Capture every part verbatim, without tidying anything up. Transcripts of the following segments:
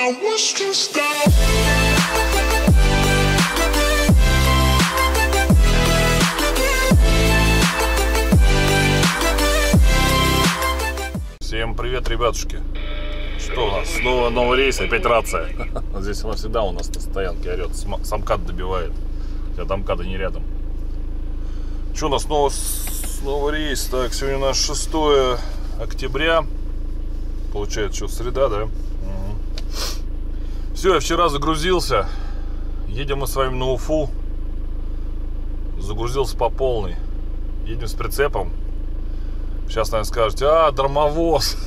I was stressed out. Всем привет, ребятушки. Что у нас? Снова новый рейс, опять рация. Здесь она всегда у нас на стоянке орет. Самкат добивает. Хотя домката не рядом. Что у нас снова, снова рейс? Так, сегодня у нас шестое октября. Получается, что, среда, да? Угу. Все, я вчера загрузился. Едем мы с вами на Уфу. Загрузился по полной. Едем с прицепом. Сейчас, наверное, скажете: а, дармовоз.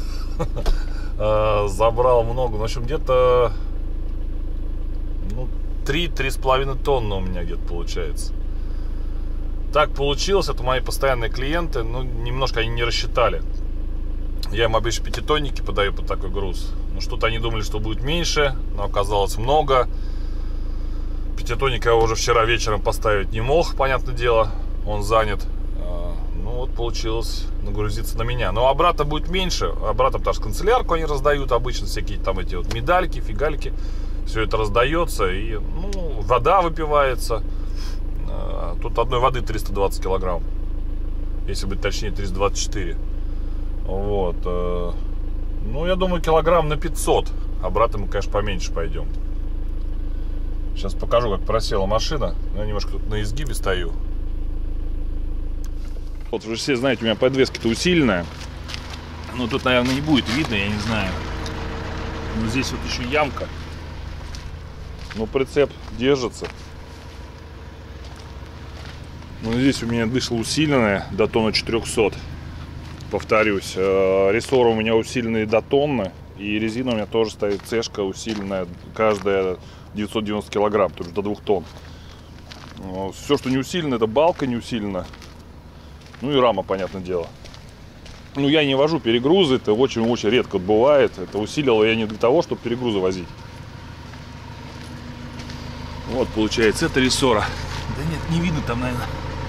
Забрал много. В общем, где-то ну, три-три с половиной тонны у меня где-то получается. Так получилось. Это мои постоянные клиенты. Ну, немножко они не рассчитали. Я им обычно пятитонники подаю под такой груз. Ну, что-то они думали, что будет меньше, но оказалось много. Пятитонника я уже вчера вечером поставить не мог, понятное дело. Он занят. Ну, вот получилось нагрузиться на меня. Но обратно будет меньше. Обратно, потому что канцелярку они раздают обычно. Всякие там эти вот медальки, фигальки. Все это раздается. И, ну, вода выпивается. Тут одной воды триста двадцать килограмм. Если быть точнее, триста двадцать четыре. Вот. Ну, я думаю, килограмм на пятьсот. Обратно мы, конечно, поменьше пойдем. Сейчас покажу, как просела машина. Я немножко тут на изгибе стою. Вот вы все знаете, у меня подвеска-то усиленная. Ну, тут, наверное, не будет видно, я не знаю. Но здесь вот еще ямка. Но прицеп держится. Ну, здесь у меня дышло усиленная до тонны четырехсот. Повторюсь, рессоры у меня усиленные до тонны. И резина у меня тоже стоит цешка усиленная. Каждая девятьсот девяносто килограмм, то есть до двух тонн. Все, что не усилено, это балка не усилена. Ну и рама, понятное дело. Ну, я не вожу перегрузы, это очень-очень редко бывает. Это усилило я не для того, чтобы перегрузы возить. Вот, получается, это рессора. Да нет, не видно там, наверное.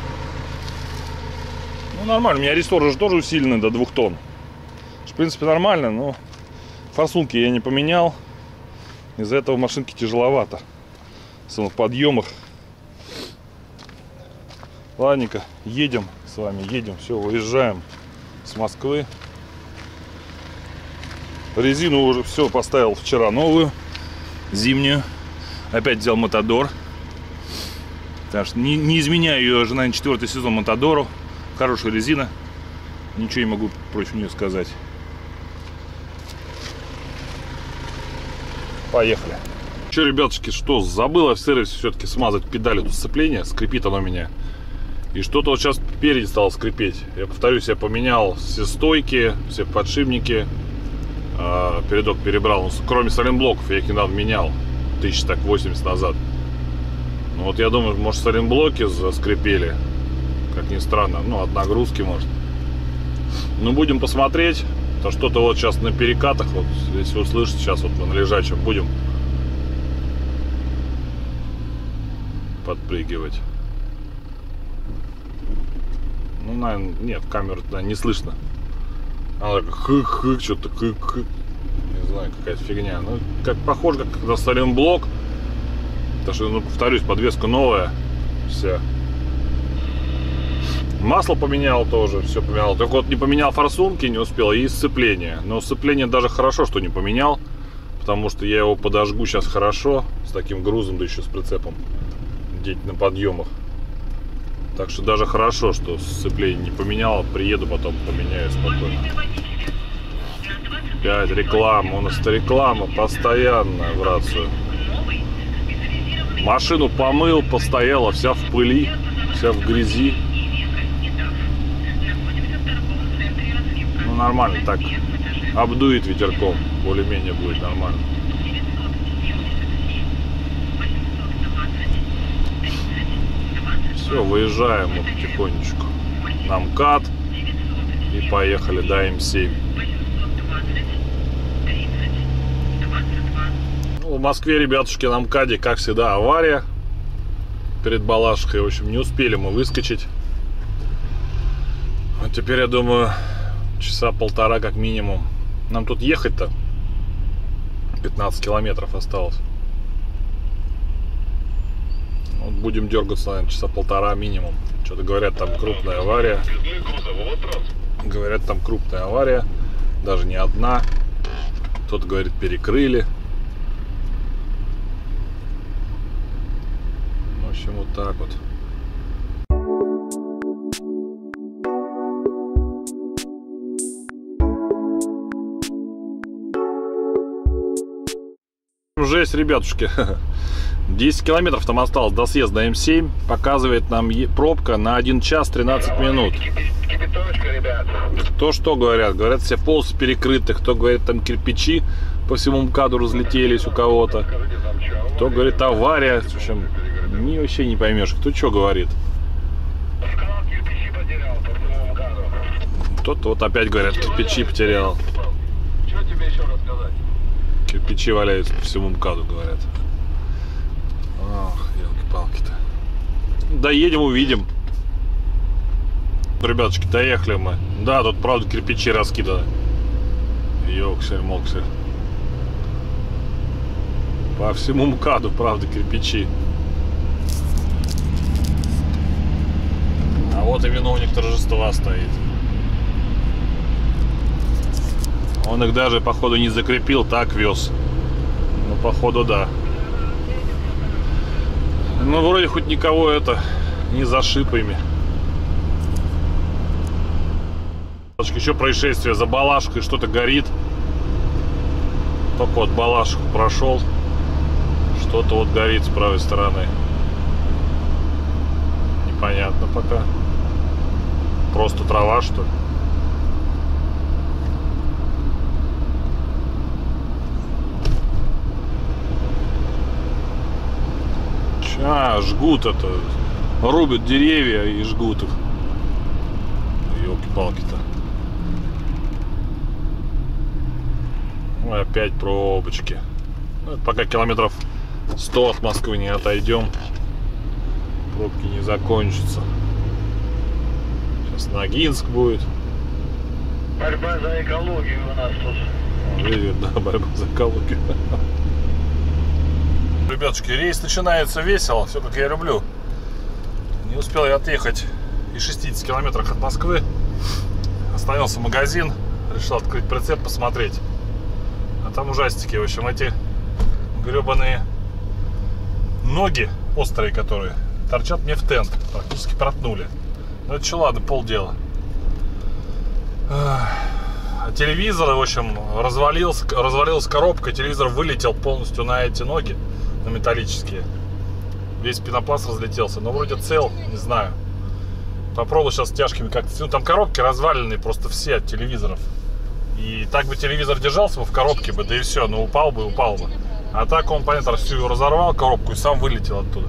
Ну, нормально, у меня рессоры же тоже усилены до двух тонн. В принципе, нормально, но форсунки я не поменял. Из-за этого машинке тяжеловато. В подъемах. Ладненько, едем с вами, едем, все, выезжаем с Москвы. Резину уже все поставил вчера новую, зимнюю. Опять взял Мотодор. Так что не, не изменяю ее уже, наверное, четвертый сезон Мотодору. Хорошая резина, ничего не могу против нее сказать. Поехали. Че, ребятушки, что, забыла в сервисе все-таки смазать педаль до сцепления, скрипит оно у меня. И что-то вот сейчас спереди стало скрипеть. Я повторюсь, я поменял все стойки, все подшипники. э, Передок перебрал, ну, кроме сайлентблоков, я их недавно менял тысяч так восемьдесят назад. Ну вот я думаю, может, сайлентблоки заскрипели, как ни странно, ну от нагрузки может. Ну будем посмотреть. То что-то вот сейчас на перекатах, вот если вы слышите, сейчас вот мы на лежачем будем подпрыгивать. Ну, наверное, нет, камеру туда не слышно. Она так хык-хык, что-то хык-хык. Не знаю, какая-то фигня. Ну, как похоже, как на сайлентблок. Потому что, ну, повторюсь, подвеска новая. Вся. Масло поменял тоже, все поменял. Только вот не поменял форсунки, не успел, и сцепление. Но сцепление даже хорошо, что не поменял. Потому что я его подожгу сейчас хорошо. С таким грузом, да еще с прицепом. Где-то на подъемах. Так что даже хорошо, что сцепление не поменял. Приеду, потом поменяю спокойно. Опять реклама. У нас-то реклама постоянная в рацию. Машину помыл, постояла вся в пыли, вся в грязи. Ну нормально так. Обдует ветерком. Более-менее будет нормально. Все, выезжаем вот потихонечку на МКАД и поехали до М семь. Ну, в Москве, ребятушки, на МКАДе, как всегда, авария перед Балашихой. В общем, не успели мы выскочить. Вот теперь, я думаю, часа полтора как минимум. Нам тут ехать-то пятнадцать километров осталось. Вот будем дергаться, наверное, часа полтора минимум. Что-то говорят, там крупная авария. Говорят, там крупная авария. Даже не одна. Кто-то говорит, перекрыли. В общем, вот так вот. Жесть, ребятушки. десять километров там осталось до съезда М семь. Показывает нам пробка на один час тринадцать минут. Кто что говорят? Говорят, все полосы перекрыты. Кто говорит, там кирпичи по всему МКАДу разлетелись у кого-то. Кто говорит, авария. В общем, ни, вообще не поймешь, кто что говорит. Кто-то вот опять говорят, кирпичи потерял. Что тебе еще рассказать? Кирпичи валяются по всему МКАДу, говорят. Ах, елки-палки-то. Доедем, увидим. Ребятушки, доехали мы. Да, тут правда кирпичи раскиданы. Ёксель-моксель. По всему МКАДу, правда, кирпичи. А вот и виновник торжества стоит. Он их даже, походу, не закрепил, так вез. Ну, походу, да. Ну, вроде хоть никого это не зашиб ими. Еще происшествие за Балашкой, что-то горит. Только вот Балашку прошел. Что-то вот горит с правой стороны. Непонятно пока. Просто трава, что ли? А, жгут это. Рубят деревья и жгут их. Ёлки-палки-то. Ой, опять пробочки. Ну, пока километров сто от Москвы не отойдем, пробки не закончатся. Сейчас Ногинск будет. Борьба за экологию у нас тут. Видите, да, борьба за экологию. Ребятушки, рейс начинается весело, все как я люблю. Не успел я отъехать и шестидесяти километрах от Москвы. Остановился магазин, решил открыть прицеп, посмотреть. А там ужастики, в общем, эти гребаные ноги острые, которые торчат мне в тент, практически проткнули. Ну это что, ладно, полдела. А телевизор, в общем, развалился, развалилась коробка, телевизор вылетел полностью на эти ноги, на металлические. Весь пенопласт разлетелся, но вроде цел, не знаю. Попробую сейчас тяжкими как-то. Ну, там коробки разваленные просто все от телевизоров. И так бы телевизор держался бы в коробке бы, да и все, ну упал бы, упал бы. А так он, понятно, всю разорвал коробку и сам вылетел оттуда.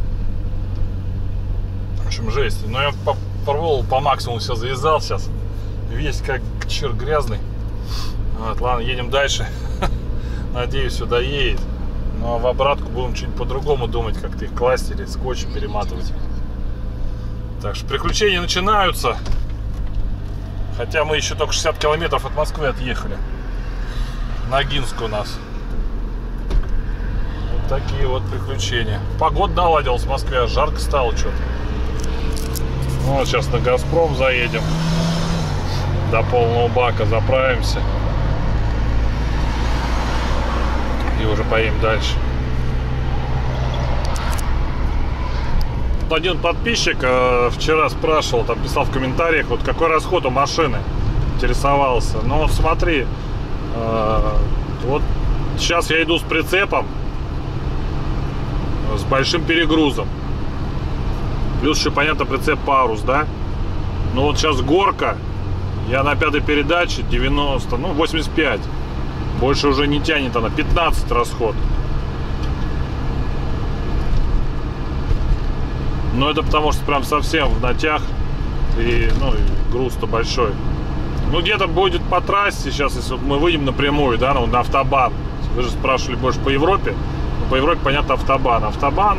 В общем, жесть. Но я попробовал по максимуму все завязал сейчас. Весь как черт грязный. Вот, ладно, едем дальше. Надеюсь, сюда едет. Ну а в обратку будем что-нибудь по-другому думать, как-то их класть или скотчем перематывать. Так что приключения начинаются. Хотя мы еще только шестьдесят километров от Москвы отъехали. Ногинск у нас. Вот такие вот приключения. Погода наладилась в Москве, жарко стало что-то. Ну, вот сейчас на Газпром заедем. До полного бака заправимся. И уже поедем дальше. Один подписчик э, вчера спрашивал, там писал в комментариях, вот какой расход у машины, интересовался. Ну вот смотри, э, вот сейчас я иду с прицепом, с большим перегрузом. Плюс еще, понятно, прицеп парус, да? Ну вот сейчас горка, я на пятой передаче девяносто, ну восемьдесят пять. Больше уже не тянет она, пятнадцать расход. Но это потому что прям совсем в натяг. И, ну, и груз-то большой. Ну, где-то будет по трассе сейчас, если вот мы выйдем напрямую, да, ну, на автобан. Вы же спрашивали больше по Европе. Ну, по Европе, понятно, автобан. Автобан.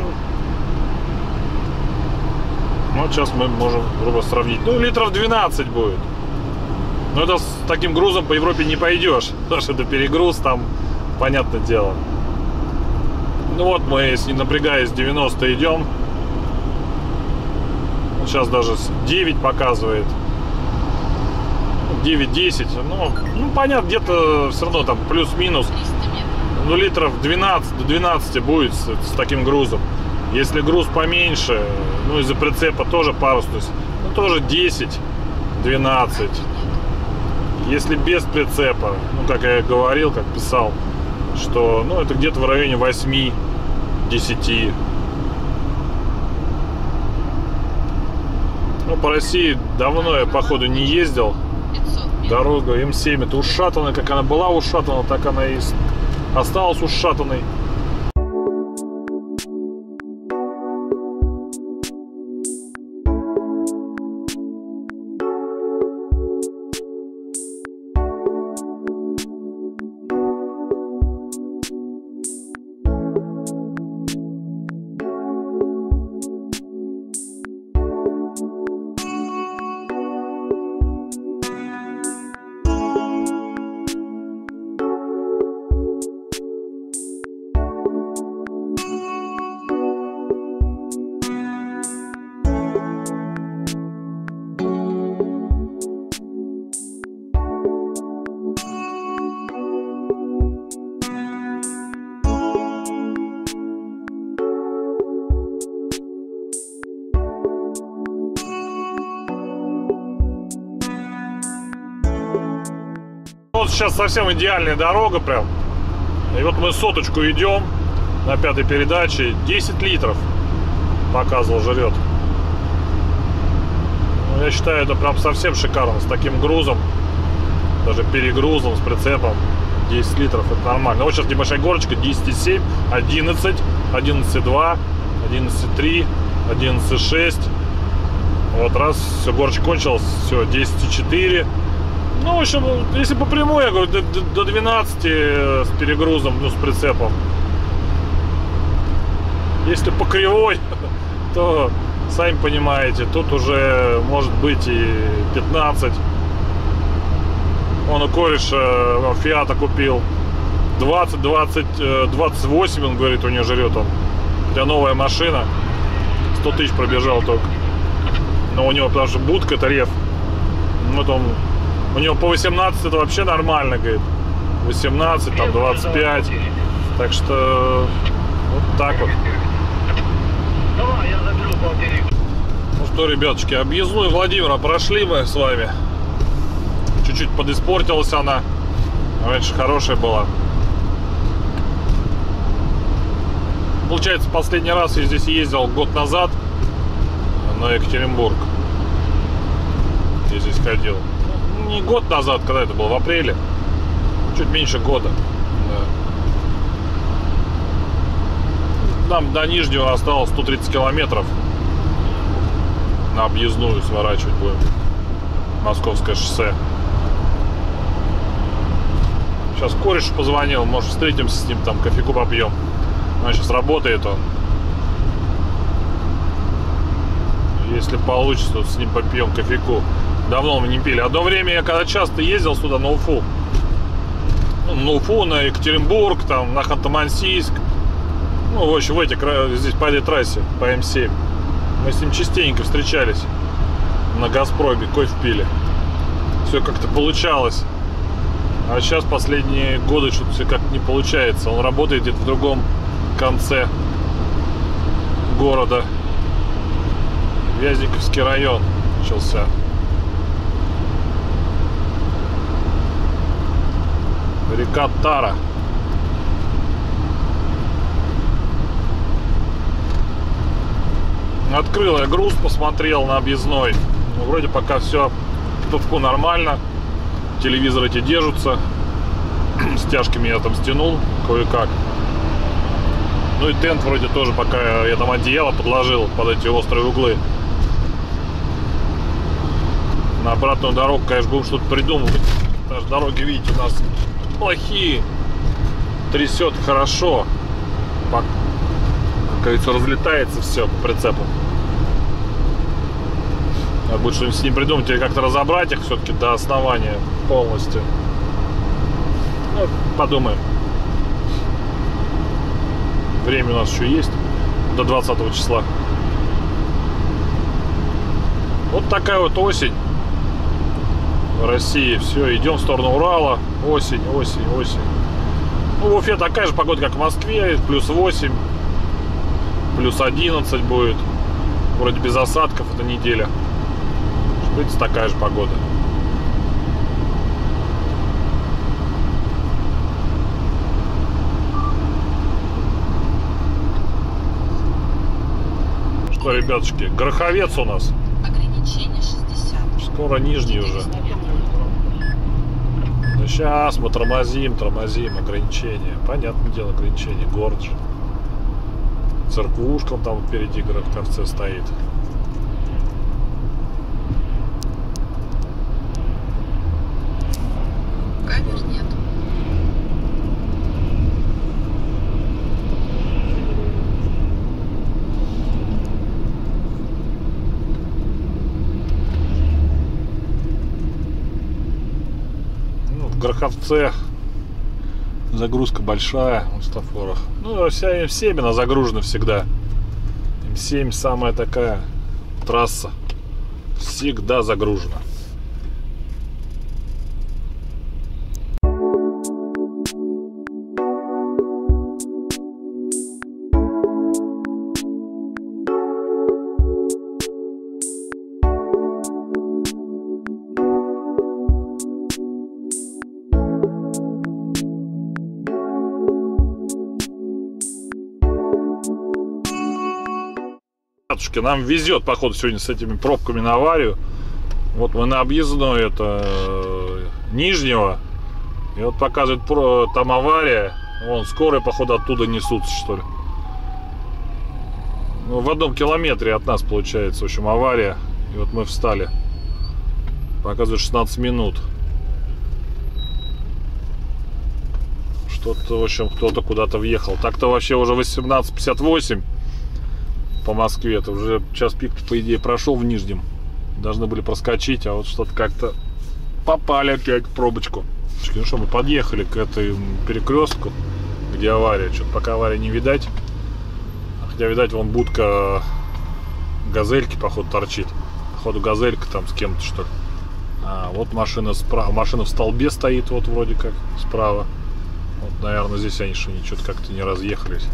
Ну, вот сейчас мы можем, грубо сравнить. Ну, литров двенадцать будет. Но это с таким грузом по Европе не пойдешь. Потому что это перегруз, там понятное дело. Ну вот мы, не напрягаясь, девяносто идем. Сейчас даже девять показывает. девять десять. Ну, ну понятно, где-то все равно там плюс-минус. Ну, литров двенадцать до двенадцати будет с, с таким грузом. Если груз поменьше, ну, из-за прицепа тоже парусность, ну, тоже десять-двенадцать. Если без прицепа, ну, как я говорил, как писал, что, ну, это где-то в районе восьми-десяти. Ну, по России давно я, походу, не ездил. Дорога эм семь, это ушатанная, как она была ушатана, так она и осталась ушатанной. Вот сейчас совсем идеальная дорога прям. И вот мы соточку идем на пятой передаче. десять литров показывал, жрет. Ну, я считаю, это прям совсем шикарно. С таким грузом, даже перегрузом, с прицепом. десять литров, это нормально. Вот сейчас небольшая горочка. Десять семь, одиннадцать, одиннадцать два, одиннадцать три, одиннадцать шесть. Вот раз, все, горочка кончилась. Все, десять четыре. Ну, в общем, если по прямой, я говорю, до, до двенадцати с перегрузом, ну, с прицепом. Если по кривой, то, сами понимаете, тут уже может быть и пятнадцать. Он у кореша Фиата купил. двадцать, двадцать, двадцать восемь, он говорит, у него жрет он. Хотя новая машина. сто тысяч пробежал только. Но у него, потому что будка, это рев. Вот он... У него по восемнадцать это вообще нормально, говорит. восемнадцать, там двадцать пять. Так что вот так вот. Давай, я заберу полтинник. Ну что, ребятушки, объездную Владимира прошли мы с вами. Чуть-чуть подиспортилась она. Раньше хорошая была. Получается, последний раз я здесь ездил год назад на Екатеринбург. Я здесь ходил. Не год назад, когда это было, в апреле. Чуть меньше года. Да. Нам до Нижнего осталось сто тридцать километров. На объездную сворачивать будем. Московское шоссе. Сейчас корешу позвонил. Может, встретимся с ним, там кофейку попьем. Он сейчас работает он. Если получится, то с ним попьем кофейку. Давно мы не пили. Одно время я когда часто ездил сюда на Уфу. Ну, на Уфу, на Екатеринбург, там, на Ханты-Мансийск. Ну, в общем, в этих, здесь по этой трассе, по эм семь. Мы с ним частенько встречались. На Газпроме, кофе пили. Все как-то получалось. А сейчас последние годы что-то все как-то не получается. Он работает где-то в другом конце города. Вязниковский район начался. Река Тара. Открыл я груз, посмотрел на объездной. Ну, вроде пока все нормально. Телевизоры эти держатся. Стяжками я там стянул кое-как. Ну и тент вроде тоже, пока я там одеяло подложил под эти острые углы. На обратную дорогу, конечно, будем что-то придумывать. Даже дороги, видите, у нас плохие. Трясет хорошо. Как говорится, разлетается все по прицепу. Надо будет что-нибудь с ним придумать или как-то разобрать их все-таки до основания полностью. Ну, подумаем. Время у нас еще есть до двадцатого числа. Вот такая вот осень в России. Все, идем в сторону Урала. Осень, осень, осень. Ну, в Уфе такая же погода, как в Москве. Плюс восемь, плюс одиннадцать будет. Вроде без осадков эта неделя. В принципе, такая же погода. Что, ребятушки, Гороховец у нас. Ограничение шестьдесят. Скоро Нижний уже. Да сейчас мы тормозим, тормозим. Ограничения. Понятное дело, ограничения. Город же. Церквушка там впереди Гороховце стоит. Камер нет. В Гороховце загрузка большая в светофорах. Ну, вся эм семь она загружена всегда. эм семь самая такая трасса. Всегда загружена. Нам везет, походу, сегодня с этими пробками на аварию. Вот мы на объездной это Нижнего. И вот показывает, там авария. Вон, скорые, походу, оттуда несутся, что ли. Ну, в одном километре от нас получается, в общем, авария. И вот мы встали. Показывает шестнадцать минут. Что-то, в общем, кто-то куда-то въехал. Так-то вообще уже восемнадцать пятьдесят восемь. По Москве, это уже час пик, по идее, прошел в Нижнем. Должны были проскочить, а вот что-то как-то попали опять в пробочку. Ну что, мы подъехали к этой перекрестку, где авария. Что-то пока аварии не видать. Хотя, видать, вон будка газельки, походу, торчит. Походу, газелька там с кем-то, что ли. А вот машина справа. Машина в столбе стоит, вот вроде как, справа. Вот, наверное, здесь они что-то как-то не разъехались.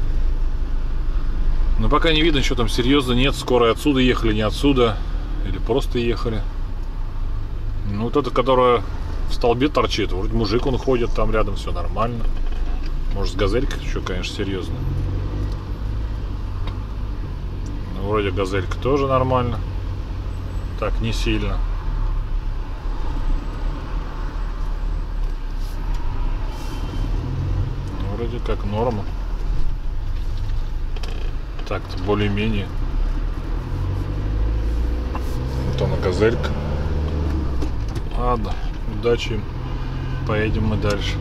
Но пока не видно, что там серьезно нет. Скоро отсюда ехали, не отсюда. Или просто ехали. Ну, вот это, которая в столбе торчит. Вроде мужик, он ходит там рядом, все нормально. Может, с газелькой еще, конечно, серьезно. Ну, вроде газелька тоже нормально. Так, не сильно. Ну, вроде как норма. Так-то более-менее. Вот она, газелька. Ладно, удачи им. Поедем мы дальше.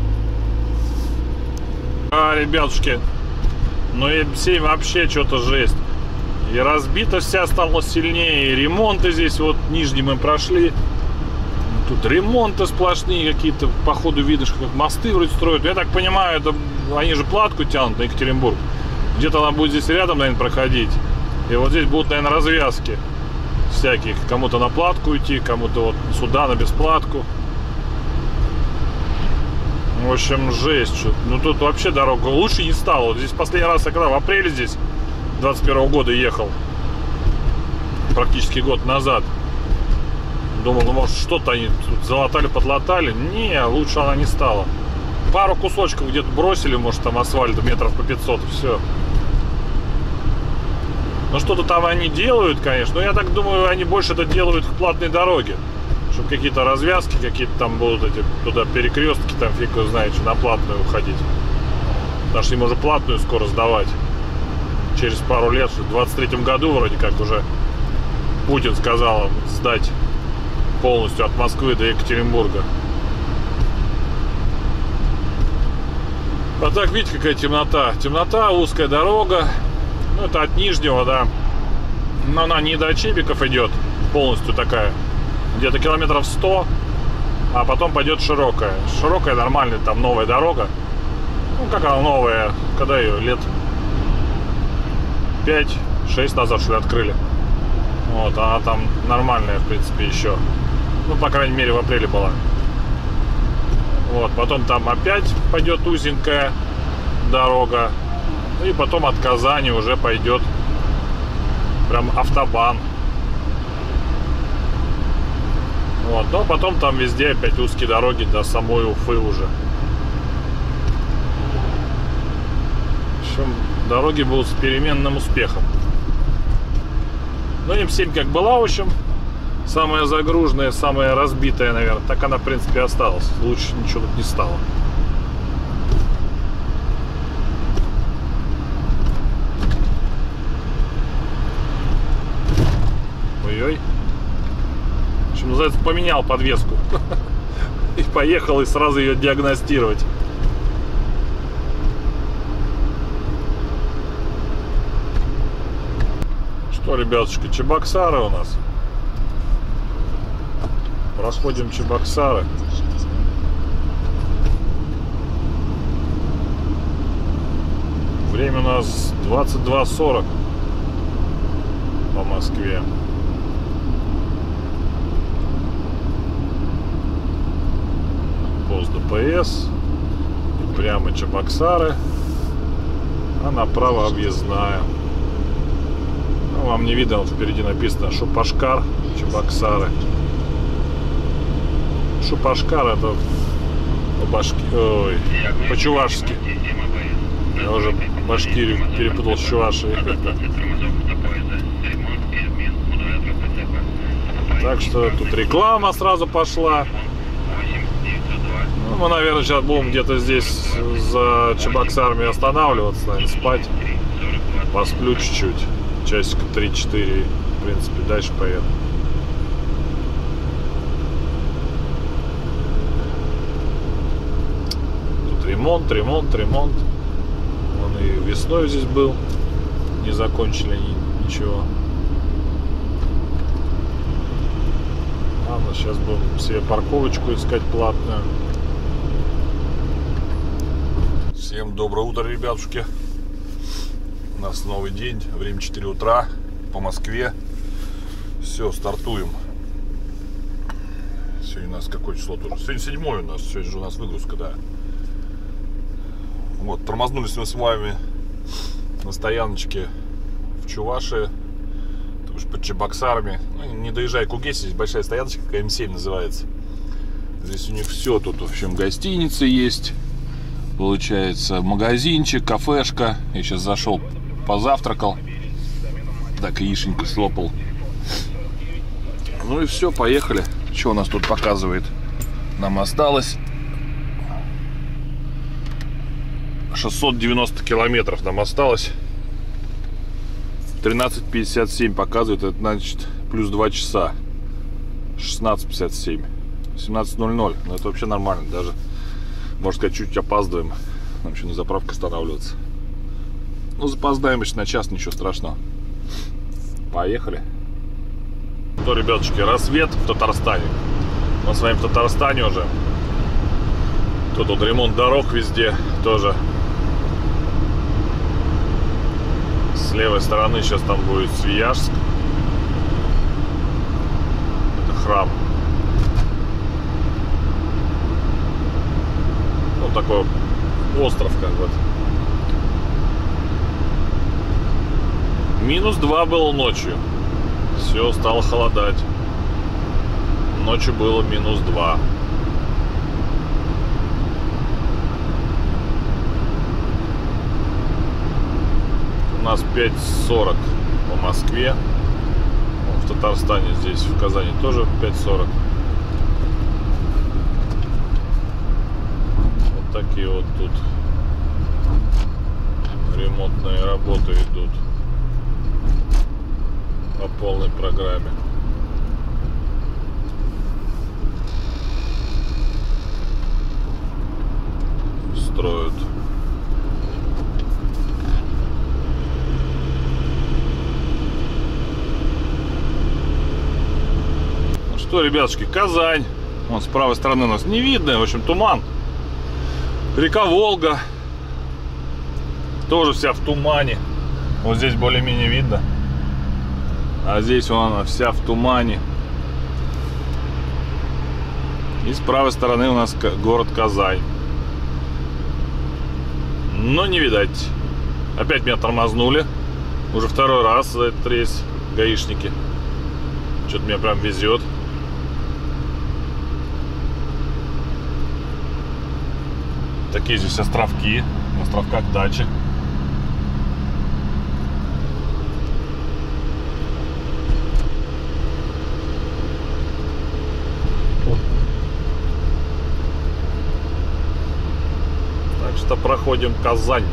А, ребятушки, ну эм семь вообще что-то жесть. И разбита вся стала сильнее. И ремонты здесь, вот Нижний мы прошли. Тут ремонты сплошные какие-то. Походу видно, что как мосты вроде строят. Я так понимаю, это они же платку тянут на Екатеринбург. Где-то она будет здесь рядом, наверное, проходить. И вот здесь будут, наверное, развязки всяких. Кому-то на платку идти, кому-то вот сюда на бесплатку. В общем, жесть. Что. Ну тут вообще дорога лучше не стала. Вот здесь последний раз я когда в апреле здесь двадцать первого года ехал. Практически год назад. Думал, ну может что-то они тут залатали, подлатали. Не, лучше она не стала. Пару кусочков где-то бросили, может, там асфальта метров по пятьсот, и все. Ну, что-то там они делают, конечно. Но я так думаю, они больше это делают к платной дороге. Чтобы какие-то развязки, какие-то там будут эти, туда перекрестки, там фиг его знает, что на платную уходить. Потому что им уже платную скоро сдавать. Через пару лет, в двадцать третьем году вроде как уже Путин сказал сдать полностью от Москвы до Екатеринбурга. А так, видите, какая темнота. Темнота, узкая дорога. Ну, это от Нижнего, да. Но она не до Чебиков идет. Полностью такая. Где-то километров сто. А потом пойдет широкая. Широкая, нормальная, там новая дорога. Ну, как она новая, когда ее лет пять-шесть назад, что ли, открыли. Вот, она там нормальная, в принципе, еще. Ну, по крайней мере, в апреле была. Вот, потом там опять пойдет узенькая дорога. И потом от Казани уже пойдет прям автобан. Вот, но потом там везде опять узкие дороги до самой Уфы уже. В общем, дороги будут с переменным успехом. Ну, эм семь как была, в общем, самая загруженная, самая разбитая, наверное, так она, в принципе, осталась. Лучше ничего тут не стало. Ой-ой. В общем, называется, поменял подвеску. И поехал, и сразу ее диагностировать. Что, ребятушки, Чебоксары у нас. Расходим Чебоксары. Время у нас двадцать два сорок по Москве. Пост ДПС. И прямо Чебоксары. А направо объездная. Ну, вам не видно, вот впереди написано Шупашкар, Чебоксары. Шупашкар это по-башки... Ой, по-чувашски. Я уже Башкирию перепутал с Чувашией. Так что тут реклама сразу пошла. Ну, мы, наверное, сейчас будем где-то здесь за Чебоксарами останавливаться, наверное, спать. Посплю чуть-чуть. Часика три-четыре. В принципе, дальше поеду. Тут ремонт, ремонт, ремонт. Он и весной здесь был. Не закончили ничего. Ладно, сейчас будем себе парковочку искать платную. Всем доброе утро, ребятушки. У нас новый день, время четыре утра по Москве. Все, стартуем. Сегодня у нас какое число тоже? Сегодня седьмое у нас, сегодня же у нас выгрузка, да. Вот, тормознулись мы с вами на стояночке в Чувашии, под Чебоксарами. Ну, не доезжая к Угесе, здесь большая стояночка, эм семь называется. Здесь у них все тут, в общем, гостиницы есть. Получается, магазинчик, кафешка. Я сейчас зашел, позавтракал. Так, яиченьку слопал. Ну и все, поехали. Что у нас тут показывает? Нам осталось шестьсот девяносто километров. Нам осталось. тринадцать пятьдесят семь показывает. Это значит плюс два часа. шестнадцать пятьдесят семь. семнадцать ноль ноль. Ну это вообще нормально. Даже, можно сказать, чуть опаздываем. Нам еще на заправке останавливаться. Ну, запоздаем еще на час, ничего страшного. Поехали. Ну, ребятушки, рассвет в Татарстане. Мы с вами в Татарстане уже. Тут вот ремонт дорог везде тоже. С левой стороны сейчас там будет Свияжск. Это храм. Ну, такой остров как бы. Минус два было ночью. Все, стало холодать. Ночью было минус два. У нас пять сорок по Москве. В Татарстане здесь, в Казани тоже пять сорок. Вот такие вот тут ремонтные работы идут по полной программе. Строят. Ну что, ребятушки, Казань. Вон с правой стороны у нас не видно, в общем, туман. Река Волга. Тоже вся в тумане. Вот здесь более-менее видно. А здесь она вся в тумане. И с правой стороны у нас город Казань. Но не видать. Опять меня тормознули. Уже второй раз за этот рейс гаишники. Что-то меня прям везет. Такие здесь островки. На островках дачи. Так что проходим Казань.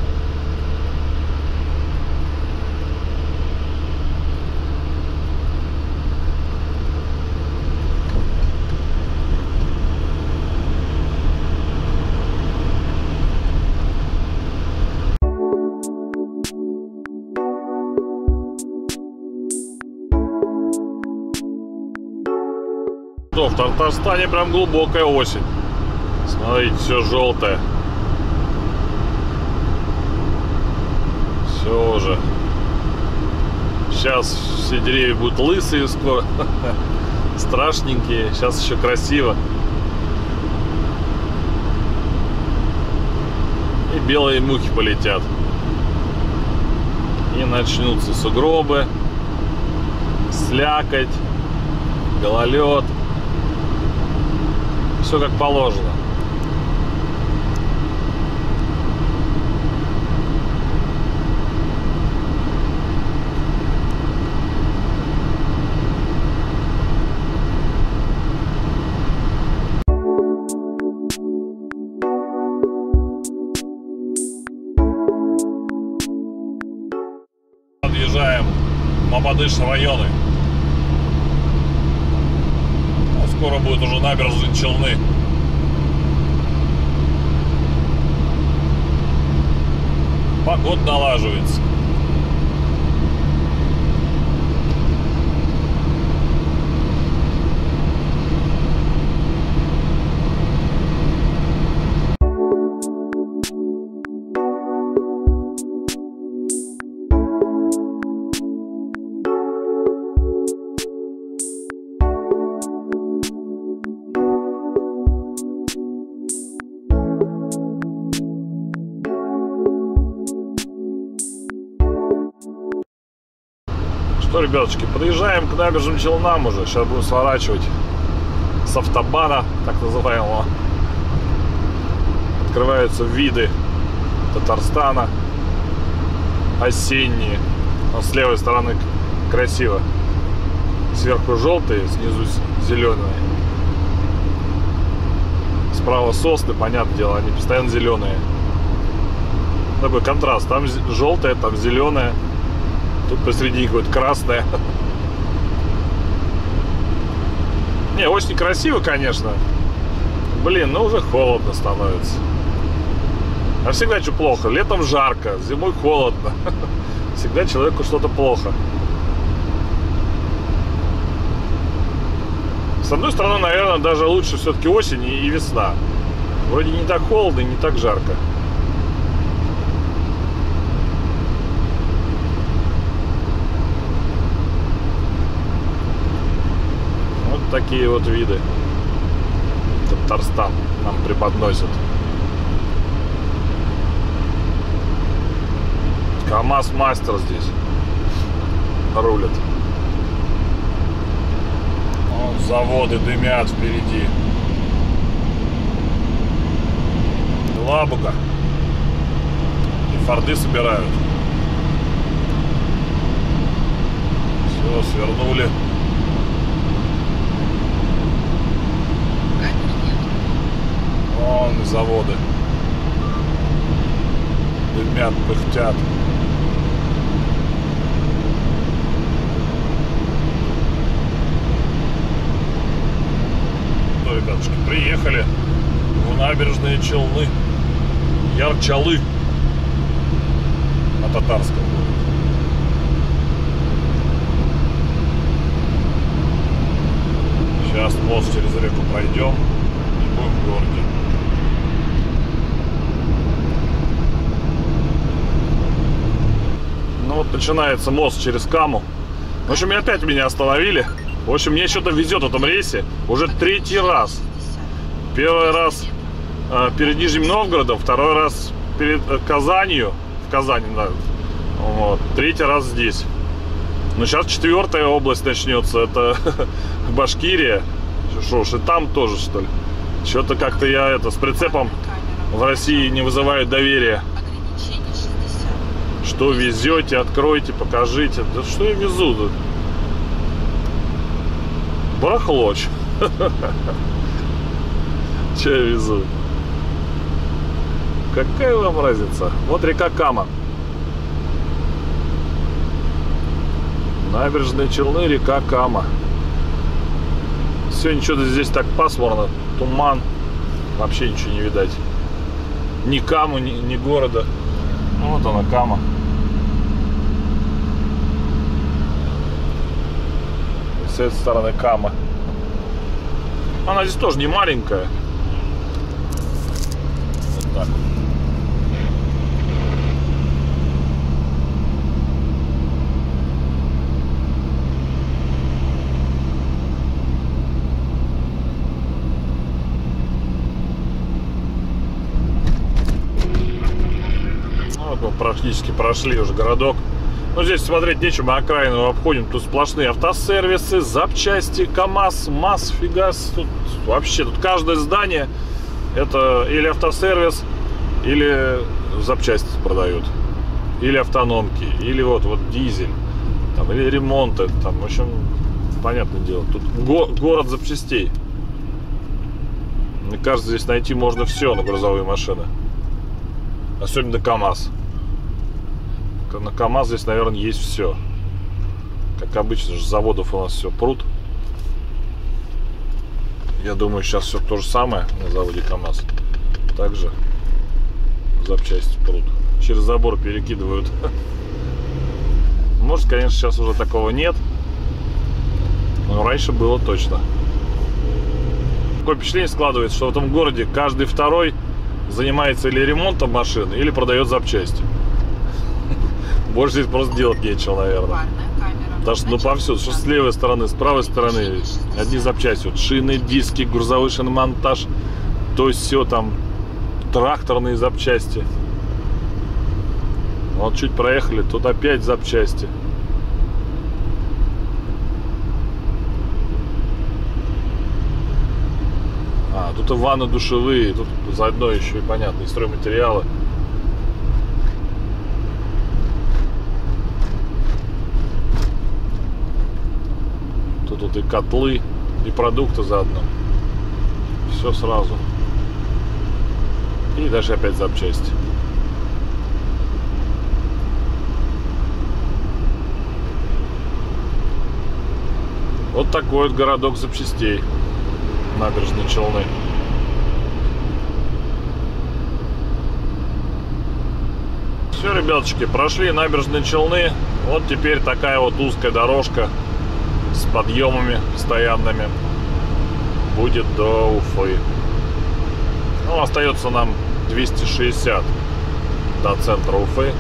В Татарстане прям глубокая осень. Смотрите, все желтое. Все уже. Сейчас все деревья будут лысые скоро. Страшненькие. Сейчас еще красиво. И белые мухи полетят. И начнутся сугробы, слякоть, гололед. Все как положено. Подъезжаем в Мамадыш районы. Скоро будет уже набережные Челны. Погода налаживается. Что, ребятушки, подъезжаем к набережным Челнам уже. Сейчас будем сворачивать с автобана, так называемого. Открываются виды Татарстана. Осенние. Но с левой стороны красиво. Сверху желтые, снизу зеленые. Справа сосны, понятное дело, они постоянно зеленые. Такой контраст. Там желтое, там зеленое. Тут посреди какое-то красное. Не, очень красиво, конечно. Блин, ну уже холодно становится. А всегда что плохо? Летом жарко, зимой холодно. Всегда человеку что-то плохо. С одной стороны, наверное, даже лучше все-таки осень и весна. Вроде не так холодно и не так жарко. Такие вот виды Татарстан нам преподносят. КамАЗ-мастер здесь рулит. Вон заводы дымят впереди. Лабуга. И форды собирают. Все, свернули. Вон заводы. Дымят, пыхтят. Ну, ребятушки, приехали в набережные Челны. Ярчалы. На татарском будет. Сейчас мост через реку пройдем и будем в городе. начинается мост через Каму. В общем, и опять меня остановили. В общем, мне что-то везет в этом рейсе уже третий раз. Первый раз э, перед Нижним Новгородом, второй раз перед э, Казанью. В Казани, да. Вот. Третий раз здесь. Но сейчас четвертая область начнется. Это Башкирия. Что ж, и там тоже, что ли? Что-то как-то я это с прицепом в России не вызываю доверия. Что везете, откройте, покажите. Да что я везу тут? Барахлоч. Че я везу? Какая вам разница? Вот река Кама. Набережные Челны, река Кама. Сегодня что-то здесь так пасмурно. Туман. Вообще ничего не видать. Ни Камы, ни, ни города. Ну, вот она, Кама. И с этой стороны Кама. Она здесь тоже не маленькая. Вот так. Практически прошли уже городок. Но здесь смотреть нечего, окраину обходим. Тут сплошные автосервисы, запчасти, КамАЗ, МАЗ, фигас. Тут вообще, тут каждое здание это или автосервис, или запчасти продают, или автономки, или вот, вот дизель, там, или ремонты. Там, в общем, понятное дело. Тут го город запчастей. Мне кажется, здесь найти можно все на грузовые машины. Особенно КамАЗ. На КамАЗ здесь, наверное, есть все. Как обычно же, с заводов у нас все прут. Я думаю, сейчас все то же самое на заводе КамАЗ. Также запчасти прут. Через забор перекидывают. Может, конечно, сейчас уже такого нет. Но раньше было точно. Такое впечатление складывается, что в этом городе каждый второй занимается или ремонтом машины, или продает запчасти. Больше здесь просто делать нечего, наверное. Потому что, ну, повсюду, что с левой стороны, с правой стороны, одни запчасти. Вот шины, диски, грузовой шиномонтаж, то есть все там, тракторные запчасти. Вот чуть проехали, тут опять запчасти. А, тут и ванны душевые, тут заодно еще и, понятно, и стройматериалы. Тут и котлы, и продукты заодно. Все сразу. И даже опять запчасти. Вот такой вот городок запчастей. Набережные Челны. Все, ребяточки, прошли набережные Челны. Вот теперь такая вот узкая дорожка с подъемами постоянными будет до Уфы. Ну, остается нам двести шестьдесят до центра Уфы.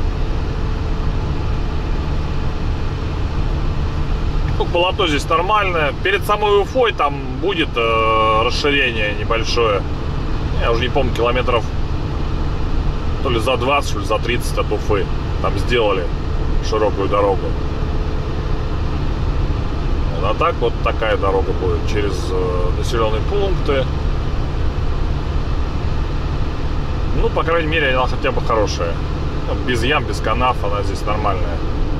Ну, полото здесь нормальное. Перед самой Уфой там будет э, расширение небольшое. Я уже не помню, километров то ли за двадцать, то ли за тридцать от Уфы. Там сделали широкую дорогу. А так вот такая дорога будет через э, населенные пункты. Ну, по крайней мере, она хотя бы хорошая. Ну, без ям, без канав, она здесь нормальная.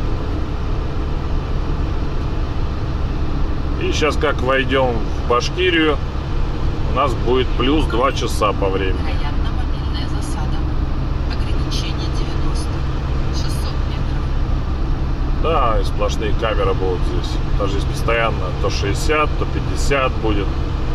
И сейчас, как войдем в Башкирию, у нас будет плюс два часа по времени. Вероятно, мобильная засада. Ограничение девяносто. шестьсот метров. Да, и сплошные камеры будут здесь. Даже здесь постоянно то шестьдесят, то пятьдесят будет.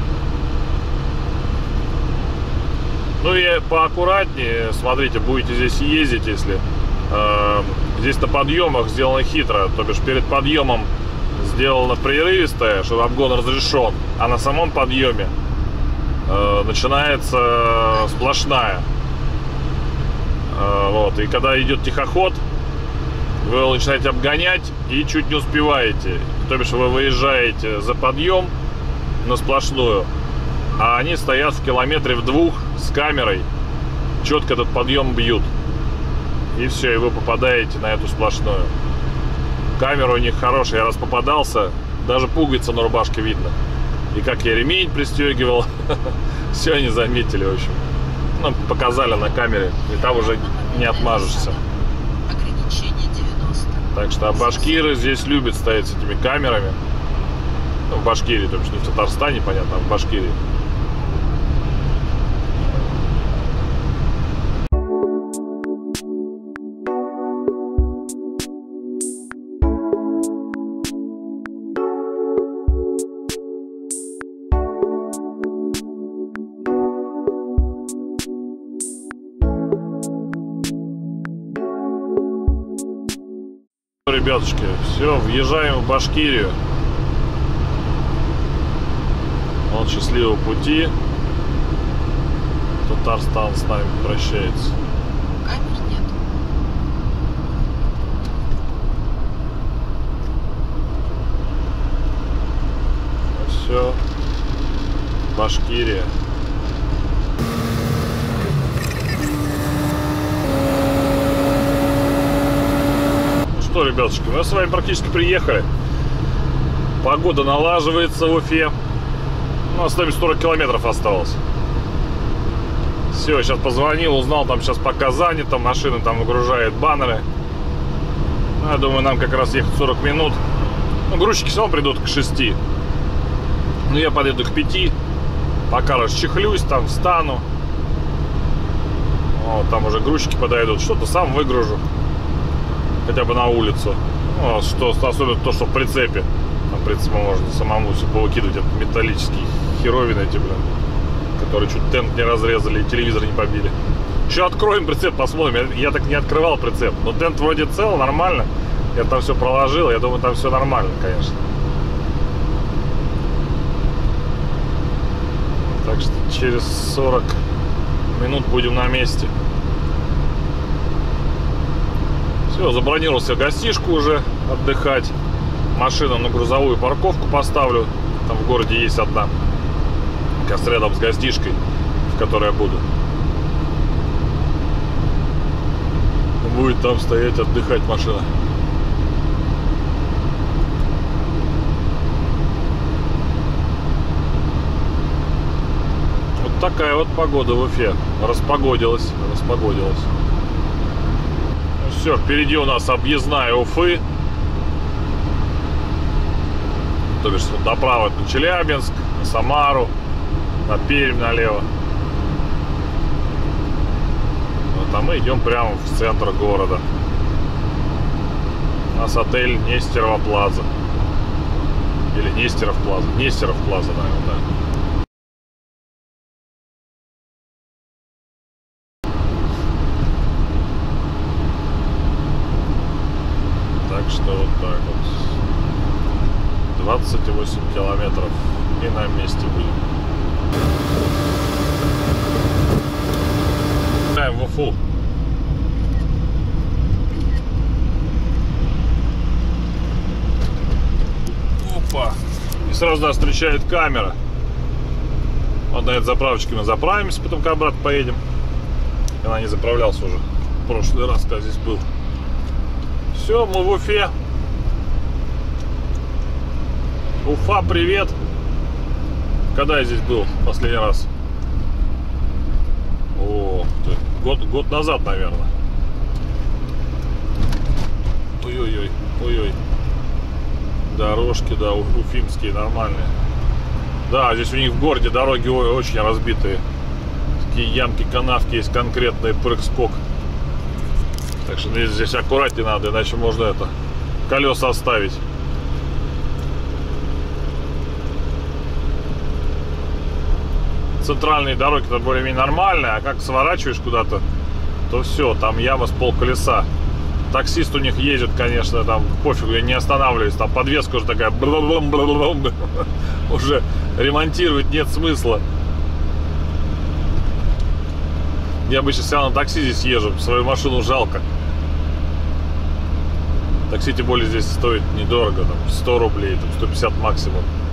Ну и поаккуратнее, смотрите, будете здесь ездить, если э, здесь на подъемах сделано хитро, то бишь перед подъемом сделано прерывистое, чтобы обгон разрешен, а на самом подъеме э, начинается сплошная. Э, вот, и когда идет тихоход, Вы его начинаете обгонять и чуть не успеваете. То бишь вы выезжаете за подъем на сплошную, а они стоят в километре в двух с камерой, четко этот подъем бьют. И все, и вы попадаете на эту сплошную. Камера у них хорошая, я раз попадался, даже пуговица на рубашке видно. И как я ремень пристегивал, все они заметили, в общем. Ну, показали на камере, и там уже не отмажешься. Ограничение девяносто. Так что а башкиры здесь любят стоять с этими камерами. Ну, в Башкирии, то есть не в Татарстане, понятно, а в Башкирии. Ребятушки, все, въезжаем в Башкирию. Вот счастливого пути. Татарстан с нами прощается. Камер нет. Все, Башкирия. Что, ребятушки, мы с вами практически приехали. Погода налаживается в Уфе. Ну, осталось сорок километров осталось. Все, сейчас позвонил, узнал, там сейчас пока занято, машина там выгружает баннеры. Ну, я думаю, нам как раз ехать сорок минут. Ну, грузчики все равно придут к шести. Ну, я подъеду к пяти. Пока расчехлюсь, там встану. Вот, там уже грузчики подойдут. Что-то сам выгружу. Хотя бы на улицу. Ну, что, особенно то, что в прицепе. Там, в принципе, можно самому все повыкидывать. Это металлические херовины эти, блин. Которые чуть тент не разрезали и телевизор не побили. Еще откроем прицеп, посмотрим. Я, я так не открывал прицеп. Но тент вроде цел, нормально. Я там все проложил. Я думаю, там все нормально, конечно. Так что через сорок минут будем на месте. Все, забронировал себе гостишку уже отдыхать. Машину на грузовую парковку поставлю. Там в городе есть одна. Как раз рядом с гостишкой, в которой я буду. Будет там стоять, отдыхать машина. Вот такая вот погода в Уфе. Распогодилась, распогодилась. Все, впереди у нас объездная Уфы. То бишь вот направо на Челябинск, на Самару, на Пермь налево. Вот, а мы идем прямо в центр города. У нас отель Нестерова Плаза. Или Нестеров Плаза. Нестеров Плаза, наверное, да. Что вот так вот двадцать восемь километров и на месте будем. Даем в Уфу. Опа. И сразу нас встречает камера. Вот на этой заправочке мы заправимся, потом к обратно поедем. Она не заправлялся уже в прошлый раз, когда здесь был. Все, мы в Уфе. Уфа, привет. Когда я здесь был последний раз? О, год, год назад, наверное. Ой-ой-ой, ой-ой. Дорожки, да, уфимские, нормальные. Да, здесь у них в городе дороги очень разбитые. Такие ямки, канавки есть конкретные, прыг-скок. Так что здесь аккуратнее надо, иначе можно это колеса оставить. Центральные дороги-то более-менее нормальные, а как сворачиваешь куда-то, то все, там яма с полколеса. Таксист у них ездит, конечно, там пофигу, я не останавливаюсь, там подвеска уже такая уже ремонтировать нет смысла. Я обычно всегда на такси здесь езжу, свою машину жалко. Такси, тем более, здесь стоит недорого, там, сто рублей, там, сто пятьдесят максимум.